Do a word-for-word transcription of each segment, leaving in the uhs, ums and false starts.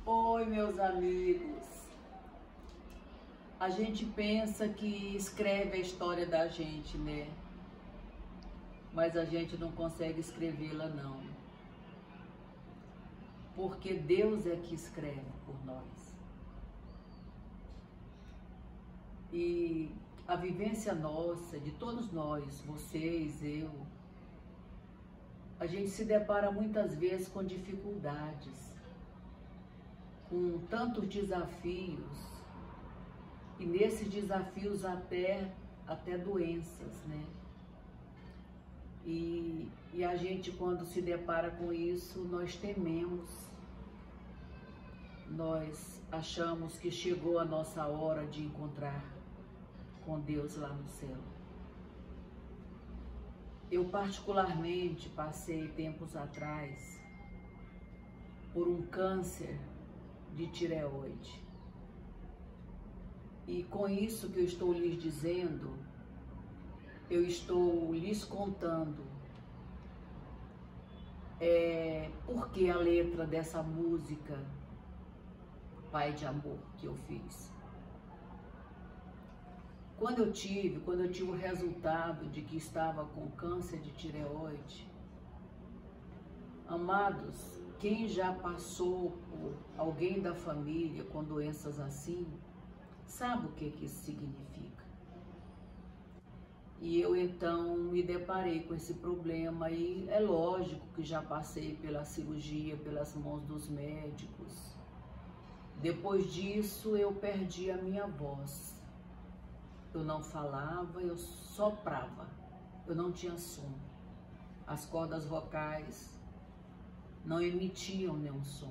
Oi, meus amigos. A gente pensa que escreve a história da gente, né? Mas a gente não consegue escrevê-la, não. Porque Deus é que escreve por nós. E a vivência nossa, de todos nós, vocês, eu, a gente se depara muitas vezes com dificuldades, com tantos desafios, e nesses desafios até, até doenças, né? E, e a gente, quando se depara com isso, nós tememos, nós achamos que chegou a nossa hora de encontrar com Deus lá no céu. Eu particularmente passei tempos atrás por um câncer de tireoide. E com isso que eu estou lhes dizendo, eu estou lhes contando é, por que a letra dessa música Pai de Amor que eu fiz. Quando eu tive, quando eu tive o resultado de que estava com câncer de tireoide, amados, quem já passou por alguém da família com doenças assim, sabe o que que isso significa. E eu então me deparei com esse problema e é lógico que já passei pela cirurgia, pelas mãos dos médicos. Depois disso eu perdi a minha voz. Eu não falava, eu soprava, eu não tinha som. As cordas vocais não emitiam nenhum som.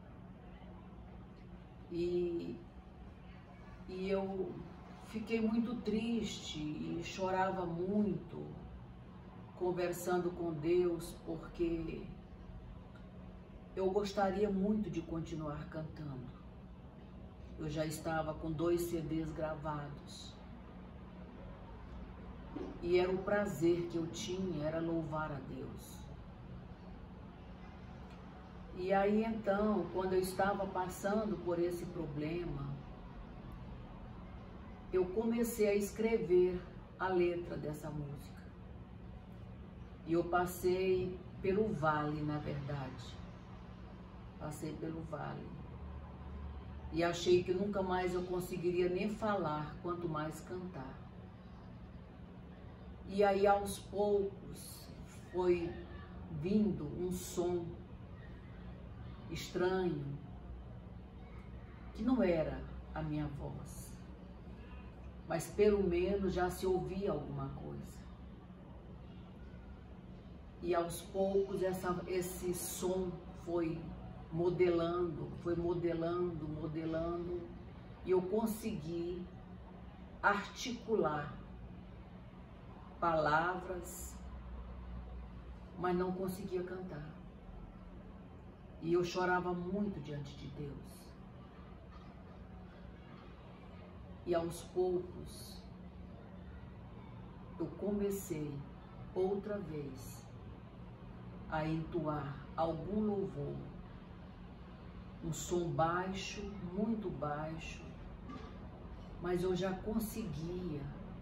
E, e eu fiquei muito triste e chorava muito, conversando com Deus, porque eu gostaria muito de continuar cantando. Eu já estava com dois C Ds gravados. E era o prazer que eu tinha, era louvar a Deus. E aí então, quando eu estava passando por esse problema, eu comecei a escrever a letra dessa música. E eu passei pelo vale, na verdade. Passei pelo vale. E achei que nunca mais eu conseguiria nem falar, quanto mais cantar. E aí, aos poucos, foi vindo um som estranho, que não era a minha voz, mas pelo menos já se ouvia alguma coisa. E aos poucos, essa, esse som foi modelando, foi modelando, modelando, e eu consegui articular palavras, mas não conseguia cantar. E eu chorava muito diante de Deus. E aos poucos, eu comecei outra vez a entoar algum louvor, um som baixo, muito baixo, mas eu já conseguia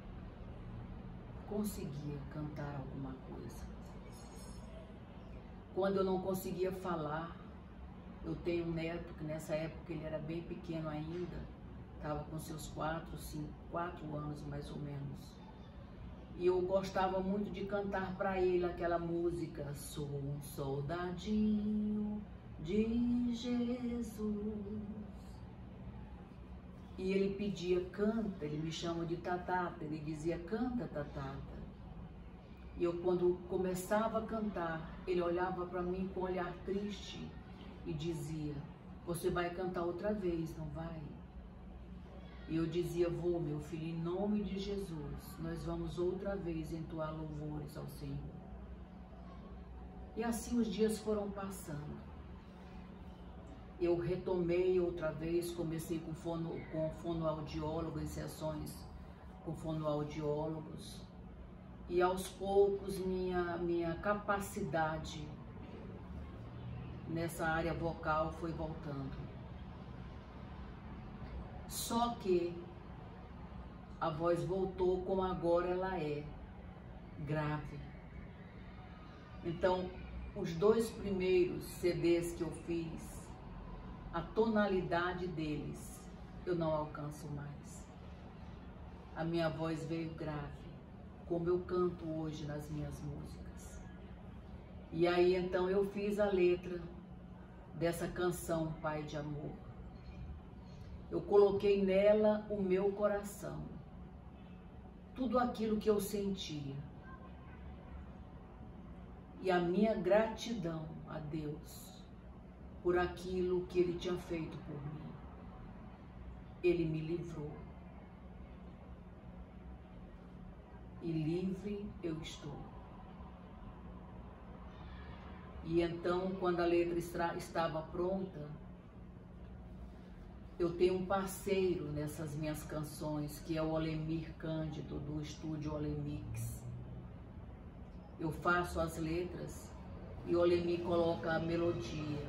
conseguia cantar alguma coisa. Quando eu não conseguia falar, eu tenho um neto que nessa época ele era bem pequeno ainda, estava com seus quatro, cinco, quatro anos mais ou menos. E eu gostava muito de cantar para ele aquela música, sou um soldadinho de Jesus. E ele pedia, canta, ele me chama de Tatata, ele dizia, canta, Tatata. E eu, quando começava a cantar, ele olhava para mim com um olhar triste e dizia, você vai cantar outra vez, não vai? E eu dizia, vou, meu filho, em nome de Jesus, nós vamos outra vez entoar louvores ao Senhor. E assim os dias foram passando. Eu retomei outra vez, comecei com, fono, com fonoaudiólogo, em sessões com fonoaudiólogos, e aos poucos minha, minha capacidade nessa área vocal foi voltando. Só que a voz voltou como agora ela é, grave. Então, os dois primeiros C Ds que eu fiz, a tonalidade deles, eu não alcanço mais. A minha voz veio grave, como eu canto hoje nas minhas músicas. E aí, então, eu fiz a letra dessa canção, Pai de Amor. Eu coloquei nela o meu coração, tudo aquilo que eu sentia. E a minha gratidão a Deus por aquilo que Ele tinha feito por mim. Ele me livrou. E livre eu estou. E então, quando a letra estava pronta, eu tenho um parceiro nessas minhas canções, que é o Olemir Cândido, do estúdio Olemix. Eu faço as letras e o Olemir coloca a melodia.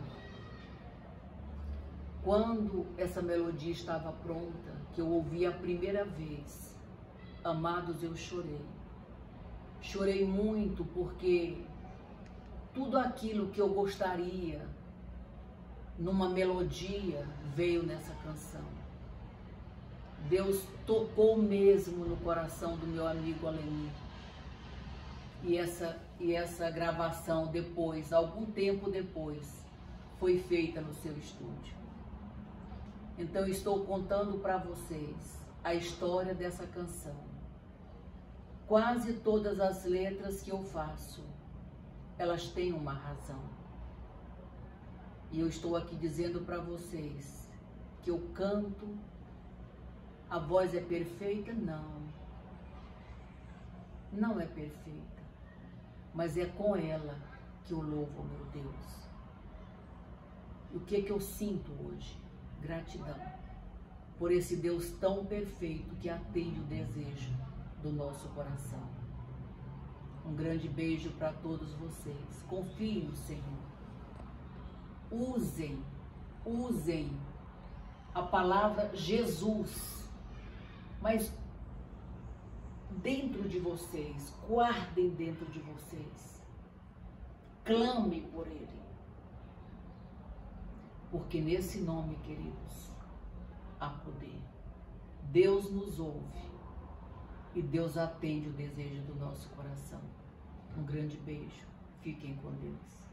Quando essa melodia estava pronta, que eu ouvi a primeira vez, amados, eu chorei. Chorei muito porque tudo aquilo que eu gostaria numa melodia veio nessa canção. Deus tocou mesmo no coração do meu amigo Olemir. E essa, e essa gravação depois, algum tempo depois, foi feita no seu estúdio. Então estou contando para vocês a história dessa canção. Quase todas as letras que eu faço, elas têm uma razão. E eu estou aqui dizendo para vocês que eu canto, a voz é perfeita? Não. Não é perfeita. Mas é com ela que eu louvo, meu Deus. E o que é que eu sinto hoje? Gratidão por esse Deus tão perfeito que atende o desejo do nosso coração. Um grande beijo para todos vocês. Confiem no Senhor. Usem, usem a palavra Jesus, mas dentro de vocês, guardem dentro de vocês, clame por Ele, porque nesse nome, queridos, há poder. Deus nos ouve e Deus atende o desejo do nosso coração. Um grande beijo, fiquem com Deus.